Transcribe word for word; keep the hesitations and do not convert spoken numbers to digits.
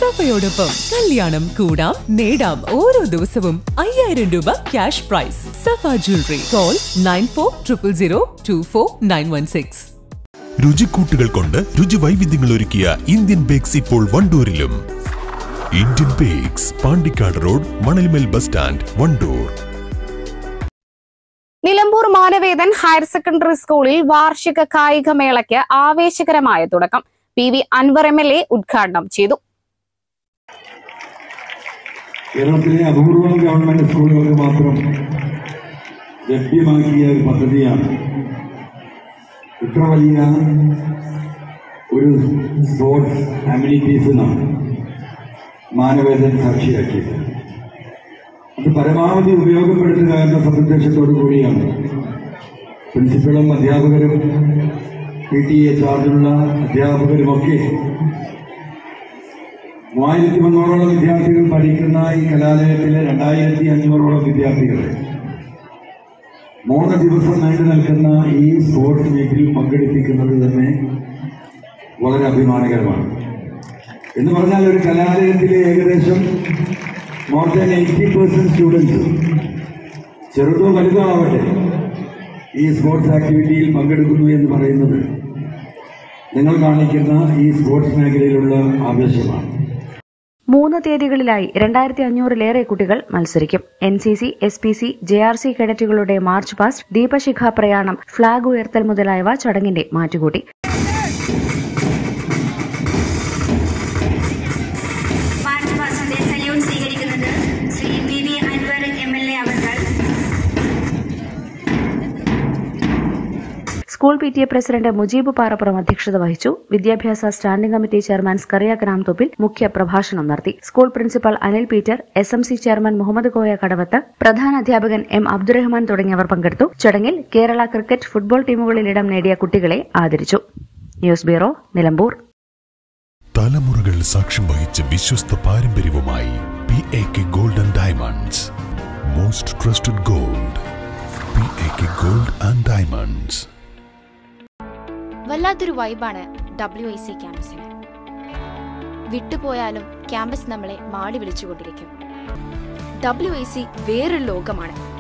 സഫയോടൊപ്പം കല്യാണം കൂടാം നേടാം ഓരോ ദിവസവും അയ്യായിരം രൂപ cash prize. Safa jewellery. Call nine four triple zero two four nine one six. രുചിക്കൂട്ടുകൾ കൊണ്ട് രുചി വൈവിധ്യങ്ങൾ ഒരുക്കിയ ഇന്ത്യൻ ബേക്സ് ഇപ്പോൾ വണ്ടൂരിലും. Indian bakes, Pandikkad road, Manalmel bus stand, Wandoor. Nilambur Manavedan higher secondary സ്കൂളിൽ വാർഷിക കായികമേളയ്ക്ക് ആവേശകരമായ തുടക്കം. P V Anvar M L A ഉദ്ഘാടനം ചെയ്തു. കേരളത്തിലെ അപൂർവം ഗവൺമെന്റ് സ്കൂളുകൾക്ക് മാത്രം ലഭ്യമാക്കിയ ഒരു പദ്ധതിയാണ് ഇത്ര വലിയ ഒരു സ്പോർട്സ് അമ്യൂണിറ്റീസ് നാണ് മാനവേദൻ സാക്ഷിയാക്കിയത്. അത് പരമാവധി ഉപയോഗപ്പെടുത്തുക എന്ന സതുദ്ദേശത്തോടു കൂടിയാണ് പ്രിൻസിപ്പളും അധ്യാപകരും പി ടി എ ചാർജുള്ള അധ്യാപകരുമൊക്കെ മൂവായിരത്തി മുന്നൂറോളം വിദ്യാർത്ഥികൾ പഠിക്കുന്ന ഈ കലാലയത്തിലെ രണ്ടായിരത്തി അഞ്ഞൂറോളം വിദ്യാർത്ഥികൾ മൂന്ന് ദിവസം നീണ്ടു നിൽക്കുന്ന ഈ സ്പോർട്സ് മീറ്റിൽ പങ്കെടുപ്പിക്കുന്നത് തന്നെ വളരെ അഭിമാനകരമാണ്. എന്ന് പറഞ്ഞാൽ ഒരു കലാലയത്തിലെ ഏകദേശം more than eighty percent students ചെറുതോ വലുതോ ആവട്ടെ ഈ സ്പോർട്സ് ആക്ടിവിറ്റിയിൽ പങ്കെടുക്കുന്നു എന്ന് പറയുന്നത് നിങ്ങൾ കാണിക്കുന്ന ഈ സ്പോർട്സ് മേഖലയിലുള്ള ആവേശമാണ്. മൂന്ന് തീയതികളിലായി രണ്ടായിരത്തി അഞ്ഞൂറിലേറെ കുട്ടികൾ മത്സരിക്കും. N C C, S P C, J R C കേഡറ്റുകളുടെ മാർച്ച് പാസ്റ്റ്, ദീപശിഖ പ്രയാണം, ഫ്ളാഗ് ഉയർത്തൽ മുതലായവ ചടങ്ങിന്റെ മാറ്റുകൂട്ടി. School P T A president Mujeeb Parappuram അധ്യക്ഷത വഹിച്ചു. വിദ്യാഭ്യാസ standing committee chairman Scaria Gramthoppil മുഖ്യ പ്രഭാഷണം നടത്തി. School principal Anil Peter, S M C chairman Muhammad Koya Kadavath, പ്രധാന അധ്യാപകൻ എം അബ്ദുറഹ്മാൻ തുടങ്ങിയവർ പങ്കെടുത്തു. ചടങ്ങിൽ കേരള ക്രിക്കറ്റ്, ഫുട്ബോൾ ടീമുകളിൽ ഇടം നേടിയ കുട്ടികളെ ആദരിച്ചു. News bureau, Nilambur. തലമുറകൾ സാക്ഷ്യം വഹിച്ച വിശ്വസ്ത പാരമ്പര്യവുമായി P A K gold and diamonds. Most trusted gold. P A K gold and diamonds. വല്ലാത്തൊരു വൈബാണ് ഡബ്ല്യു ഐ സി ക്യാമ്പസിന്. വിട്ടുപോയാലും ക്യാമ്പസ് നമ്മളെ മാടി വിളിച്ചുകൊണ്ടിരിക്കും. ഡബ്ല്യു ഐ സി വേറൊരു ലോകമാണ്.